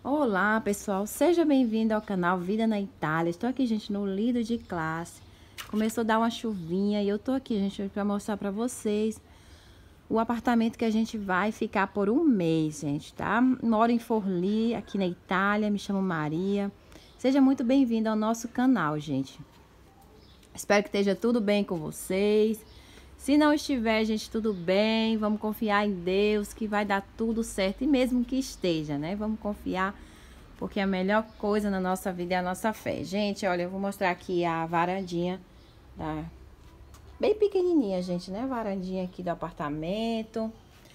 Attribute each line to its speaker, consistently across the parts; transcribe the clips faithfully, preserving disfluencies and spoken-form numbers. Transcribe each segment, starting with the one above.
Speaker 1: Olá, pessoal, seja bem-vindo ao canal Vida na Itália. Estou aqui, gente, no Lido de classe. Começou a dar uma chuvinha e eu tô aqui, gente, para mostrar para vocês o apartamento que a gente vai ficar por um mês, gente, tá? Moro em Forlì, aqui na Itália, me chamo Maria. Seja muito bem-vindo ao nosso canal, gente. Espero que esteja tudo bem com vocês. Se não estiver, gente, tudo bem, vamos confiar em Deus que vai dar tudo certo, e mesmo que esteja, né? Vamos confiar, porque a melhor coisa na nossa vida é a nossa fé. Gente, olha, eu vou mostrar aqui a varandinha, da... bem pequenininha, gente, né? Varandinha aqui do apartamento.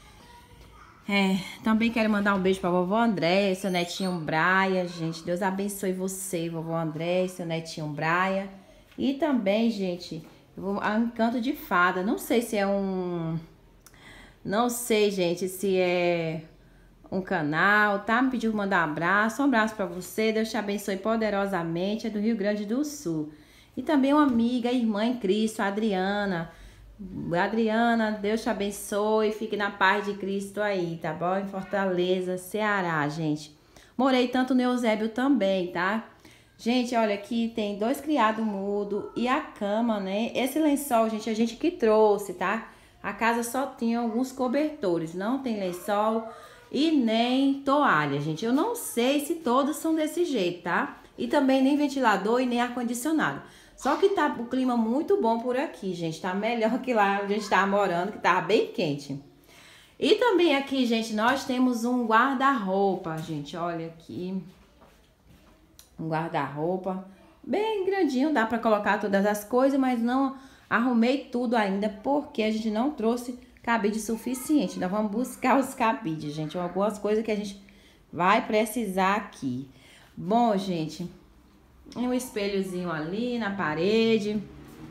Speaker 1: É, também quero mandar um beijo pra vovó André, seu netinho Braia, gente. Deus abençoe você, vovó André, seu netinho Braia. E também, gente... Eu vou a Encanto de Fada. Não sei se é um... Não sei, gente, se é um canal, tá? Me pediu mandar um abraço. Um abraço pra você. Deus te abençoe poderosamente. É do Rio Grande do Sul. E também uma amiga, irmã em Cristo, a Adriana. Adriana, Deus te abençoe. Fique na paz de Cristo aí, tá bom? Em Fortaleza, Ceará, gente. Morei tanto no Eusébio também, tá? Gente, olha, aqui tem dois criados mudos e a cama, né? Esse lençol, gente, a gente que trouxe, tá? A casa só tinha alguns cobertores, não tem lençol e nem toalha, gente. Eu não sei se todos são desse jeito, tá? E também nem ventilador e nem ar-condicionado. Só que tá o clima muito bom por aqui, gente. Tá melhor que lá onde a gente tava morando, que tava bem quente. E também aqui, gente, nós temos um guarda-roupa, gente. Olha aqui. Um guarda-roupa bem grandinho, dá para colocar todas as coisas, mas não arrumei tudo ainda, porque a gente não trouxe cabide suficiente. Nós vamos buscar os cabides, gente, algumas coisas que a gente vai precisar aqui. Bom, gente, tem um espelhozinho ali na parede.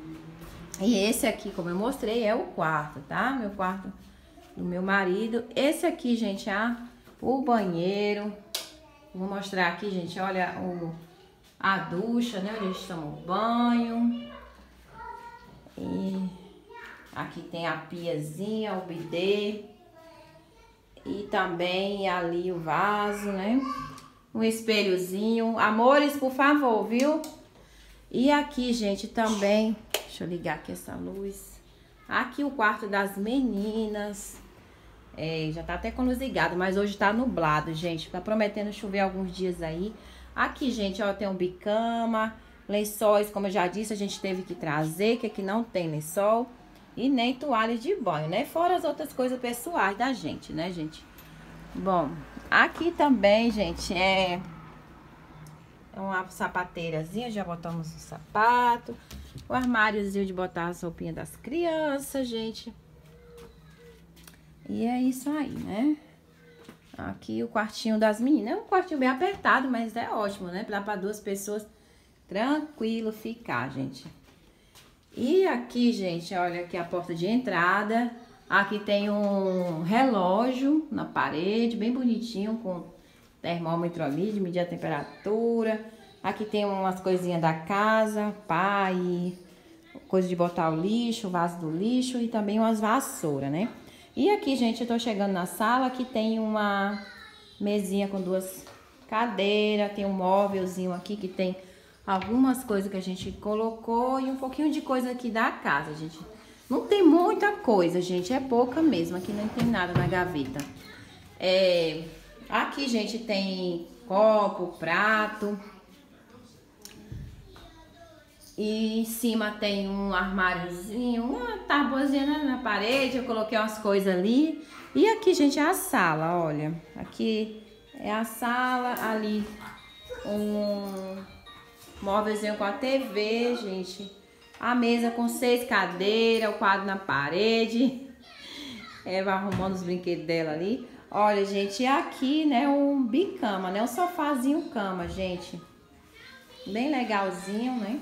Speaker 1: E esse aqui, como eu mostrei, é o quarto, tá? Meu quarto do meu marido. Esse aqui, gente, é o banheiro. Vou mostrar aqui, gente, olha o, a ducha, né, onde a gente toma o banho. E aqui tem a piazinha, o bidê. E também ali o vaso, né? Um espelhozinho. Amores, por favor, viu? E aqui, gente, também... Deixa eu ligar aqui essa luz. Aqui o quarto das meninas. É, já tá até com luz ligada, mas hoje tá nublado, gente. Tá prometendo chover alguns dias aí. Aqui, gente, ó, tem um bicama, lençóis, como eu já disse, a gente teve que trazer, que aqui não tem lençol. E nem toalha de banho, né? Fora as outras coisas pessoais da gente, né, gente? Bom, aqui também, gente, é uma sapateirazinha, já botamos o sapato. O armáriozinho de botar as roupinhas das crianças, gente. E é isso aí, né? Aqui o quartinho das meninas. É um quartinho bem apertado, mas é ótimo, né? Dá para duas pessoas tranquilo ficar, gente. E aqui, gente, olha aqui a porta de entrada. Aqui tem um relógio na parede, bem bonitinho, com termômetro ali de medir a temperatura. Aqui tem umas coisinhas da casa, pá, e coisa de botar o lixo, o vaso do lixo e também umas vassouras, né? E aqui, gente, eu tô chegando na sala, que tem uma mesinha com duas cadeiras, tem um móvelzinho aqui que tem algumas coisas que a gente colocou e um pouquinho de coisa aqui da casa, gente. Não tem muita coisa, gente, é pouca mesmo, aqui não tem nada na gaveta. É, aqui, gente, tem copo, prato. E em cima tem um armáriozinho, uma tabuazinha na parede, eu coloquei umas coisas ali. E aqui, gente, é a sala, olha. Aqui é a sala, ali um móvelzinho com a T V, gente. A mesa com seis cadeiras, o quadro na parede. É, vai arrumando os brinquedos dela ali. Olha, gente, aqui, né, um bicama, né, um sofazinho cama, gente. Bem legalzinho, né?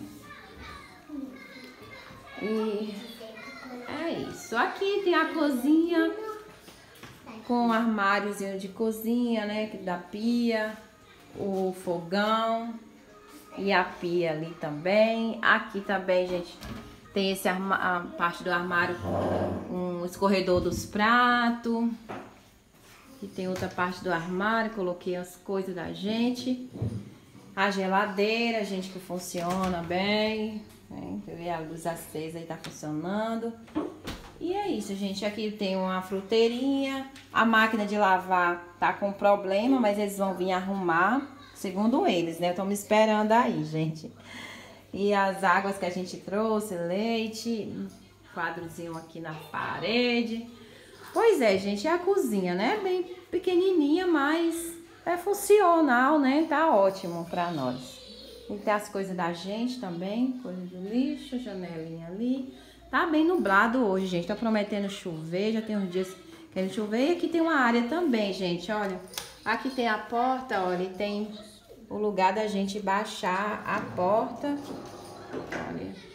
Speaker 1: E é isso. Aqui tem a cozinha com um armáriozinho de cozinha, né? Da pia, o fogão e a pia ali também. Aqui também, gente, tem esse a parte do armário com um escorredor dos pratos. Aqui tem outra parte do armário, coloquei as coisas da gente. A geladeira, gente, que funciona bem. Né? A luz acesa aí tá funcionando. E é isso, gente. Aqui tem uma fruteirinha. A máquina de lavar tá com problema, mas eles vão vir arrumar, segundo eles, né? Eu tô me esperando aí, gente. E as águas que a gente trouxe, leite, quadrozinho aqui na parede. Pois é, gente, é a cozinha, né? Bem pequenininha, mas é funcional, né? Tá ótimo pra nós. E tem as coisas da gente também, coisa do lixo, janelinha ali. Tá bem nublado hoje, gente. Tá prometendo chover, já tem uns dias querendo chover. E aqui tem uma área também, gente, olha. Aqui tem a porta, olha, e tem o lugar da gente baixar a porta. Olha.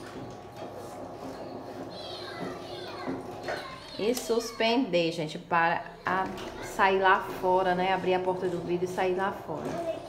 Speaker 1: E suspender, gente, para a sair lá fora, né? Abrir a porta do vidro e sair lá fora.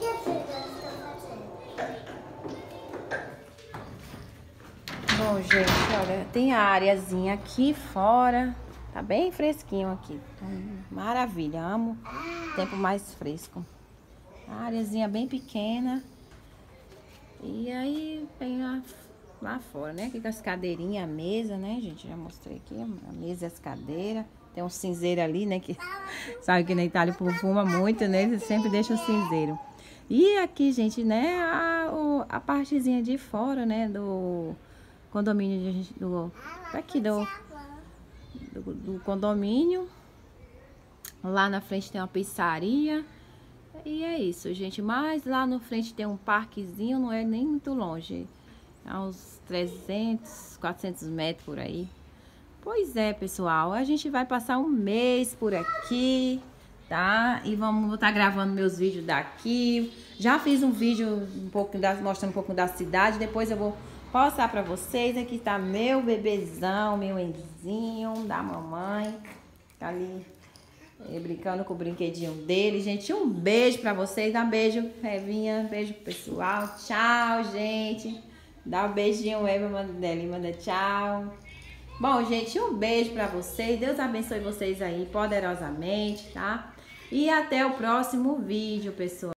Speaker 1: Bom, gente, olha, tem a areazinha aqui fora. Tá bem fresquinho aqui. Maravilha, amo tempo mais fresco. A areazinha bem pequena. E aí tem a... lá fora, né? Aqui com as cadeirinhas, a mesa, né, gente? Já mostrei aqui, a mesa e as cadeiras. Tem um cinzeiro ali, né? Que sabe que na Itália o povo fuma muito, né? Eles sempre deixam o cinzeiro. E aqui, gente, né? A, o, a partezinha de fora, né? Do condomínio, de, gente, do, aqui do, do, do condomínio. Lá na frente tem uma pizzaria. E é isso, gente. Mas lá no frente tem um parquezinho, não é nem muito longe. A uns trezentos, quatrocentos metros por aí. Pois é, pessoal. A gente vai passar um mês por aqui, tá? E vamos estar gravando meus vídeos daqui. Já fiz um vídeo um pouco da, mostrando um pouco da cidade. Depois eu vou postar pra vocês. Aqui tá meu bebezão, meu enzinho da mamãe. Tá ali é, brincando com o brinquedinho dele. Gente, um beijo pra vocês. Dá um beijo, Revinha. Beijo pro pessoal. Tchau, gente. Dá um beijinho, Eva, manda dela e manda tchau. Bom, gente, um beijo pra vocês. Deus abençoe vocês aí poderosamente, tá? E até o próximo vídeo, pessoal.